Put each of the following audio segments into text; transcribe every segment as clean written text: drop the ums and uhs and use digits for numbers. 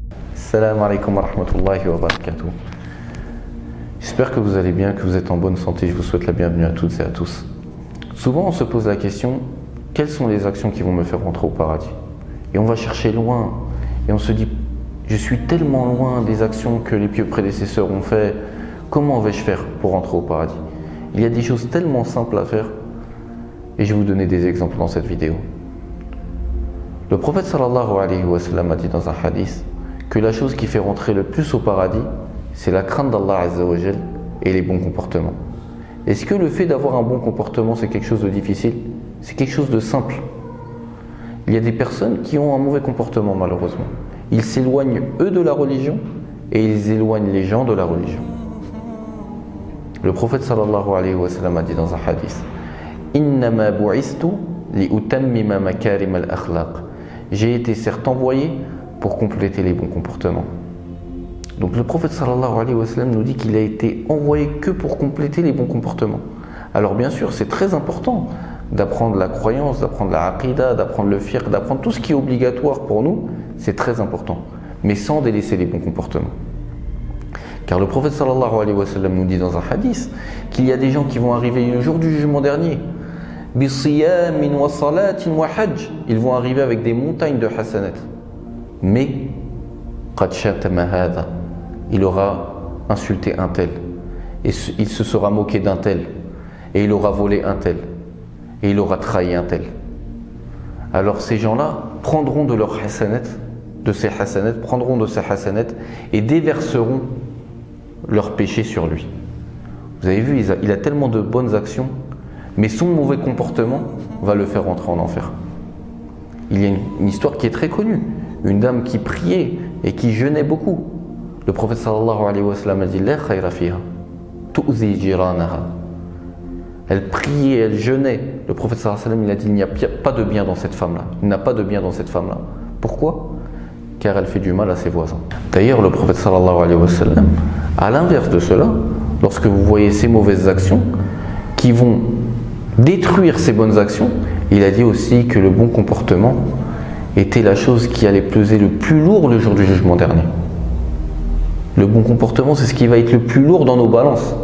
Salam alaikum wa rahmatullahi wa barakatuh. J'espère que vous allez bien, que vous êtes en bonne santé. Je vous souhaite la bienvenue à toutes et à tous. Souvent on se pose la question, quelles sont les actions qui vont me faire rentrer au paradis? Et on va chercher loin et on se dit, je suis tellement loin des actions que les pieux prédécesseurs ont fait, comment vais-je faire pour rentrer au paradis? Il y a des choses tellement simples à faire et je vais vous donner des exemples dans cette vidéo. Le prophète sallallahu alayhi wa sallam a dit dans un hadith que la chose qui fait rentrer le plus au paradis, c'est la crainte d'Allah azza wa jal et les bons comportements. Est-ce que le fait d'avoir un bon comportement, c'est quelque chose de difficile? C'est quelque chose de simple. Il y a des personnes qui ont un mauvais comportement malheureusement. Ils s'éloignent eux de la religion et ils éloignent les gens de la religion. Le prophète sallallahu alayhi wa sallam a dit dans un hadith: Innama bu'istu li utammima makarim al-akhlaq. J'ai été certes envoyé pour compléter les bons comportements. Donc le prophète sallallahu alayhi wa sallam nous dit qu'il a été envoyé que pour compléter les bons comportements. Alors bien sûr, c'est très important d'apprendre la croyance, d'apprendre la aqida, d'apprendre le fiqh, d'apprendre tout ce qui est obligatoire pour nous, c'est très important, mais sans délaisser les bons comportements. Car le prophète sallallahu alayhi wa sallam nous dit dans un hadith qu'il y a des gens qui vont arriver le jour du jugement dernier, bisiyamin wa salatin wa hajj, ils vont arriver avec des montagnes de hasanat, mais qad shatama hadha, il aura insulté un tel, et il se sera moqué d'un tel, et il aura volé un tel, et il aura trahi un tel. Alors ces gens-là prendront de leurs hasanat, de ces hasanat, prendront de ces hasanat et déverseront leurs péchés sur lui. Vous avez vu, il a tellement de bonnes actions, mais son mauvais comportement va le faire rentrer en enfer. Il y a une histoire qui est très connue, une dame qui priait et qui jeûnait beaucoup. Le prophète sallallahu alayhi wa sallam a dit: La khayra fiha, tu'zi jiranaha. Elle priait, elle jeûnait. Le prophète sallallahu alayhi wa sallam, il a dit: il n'y a pas de bien dans cette femme-là. Il n'a pas de bien dans cette femme-là. Pourquoi? Car elle fait du mal à ses voisins. D'ailleurs, le prophète sallallahu alayhi wa sallam, à l'inverse de cela, lorsque vous voyez ces mauvaises actions qui vont détruire ces bonnes actions, il a dit aussi que le bon comportement était la chose qui allait peser le plus lourd le jour du jugement dernier. Le bon comportement, c'est ce qui va être le plus lourd dans nos balances.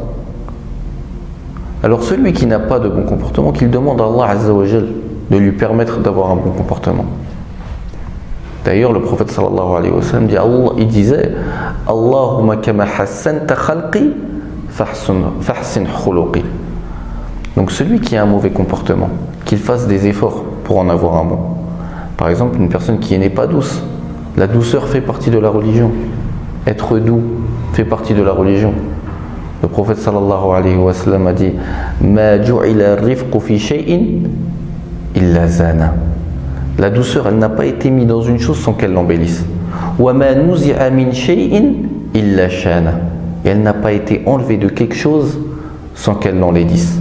Alors celui qui n'a pas de bon comportement, qu'il demande à Allah azza wa jal de lui permettre d'avoir un bon comportement. D'ailleurs, le prophète sallallahu alayhi wa sallam il disait: Allahumma kama hassanta khalqi fahsin khuluqi. Donc celui qui a un mauvais comportement, qu'il fasse des efforts pour en avoir un bon. Par exemple, une personne qui n'est pas douce, la douceur fait partie de la religion. Être doux fait partie de la religion. Le prophète sallallahu alayhi wa sallam a dit: Ma ju'ila rifqu fi shay'in illa zana. La douceur, elle n'a pas été mise dans une chose sans qu'elle l'embellisse. Wa ma nuzi'a min shay'in illa shana. Et elle n'a pas été enlevée de quelque chose sans qu'elle l'enlaidisse.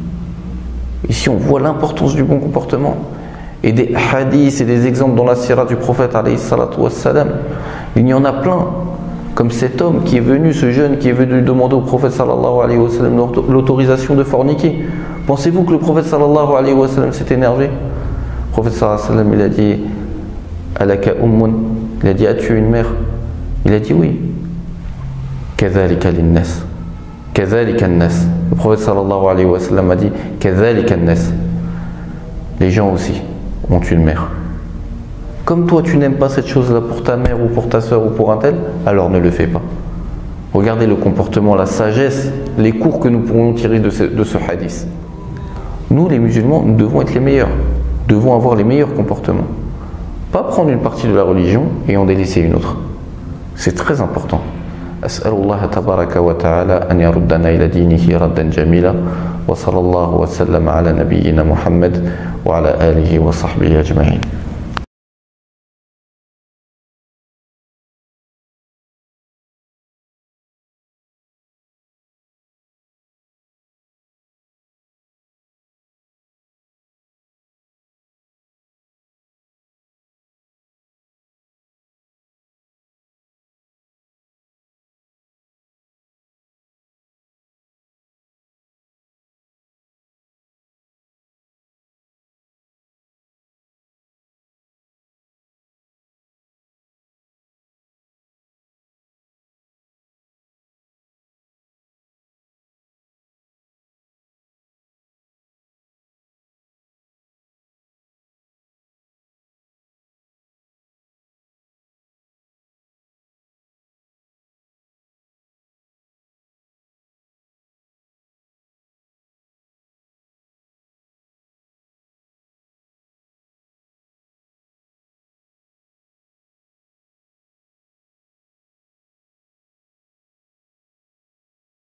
Ici, on voit l'importance du bon comportement. Et des hadiths et des exemples dans la sira du prophète alayhi salatu wassalam, il y en a plein. Comme cet homme qui est venu, ce jeune qui est venu demander au prophète sallallahu alayhi wa sallam l'autorisation de forniquer. Pensez-vous que le prophète sallallahu alayhi wa sallam s'est énervé? Le prophète sallallahu alayhi wa sallam, il a dit: Alaka ummun. Il a dit: as-tu une mère? Il a dit: oui. Kadhalika linnas. Kadhalika nas. Le prophète sallallahu alayhi wa sallam a dit: Kadhalika nas. Les gens aussi ont une mère. Comme toi tu n'aimes pas cette chose-là pour ta mère ou pour ta soeur ou pour un tel, alors ne le fais pas. Regardez le comportement, la sagesse, les cours que nous pourrons tirer de ce hadith. Nous les musulmans, nous devons être les meilleurs, devons avoir les meilleurs comportements. Pas prendre une partie de la religion et en délaisser une autre. C'est très important. أسأل الله تبارك وتعالى أن يردنا إلى دينه ردا جميلا وصلى الله وسلم على نبينا محمد وعلى آله وصحبه أجمعين.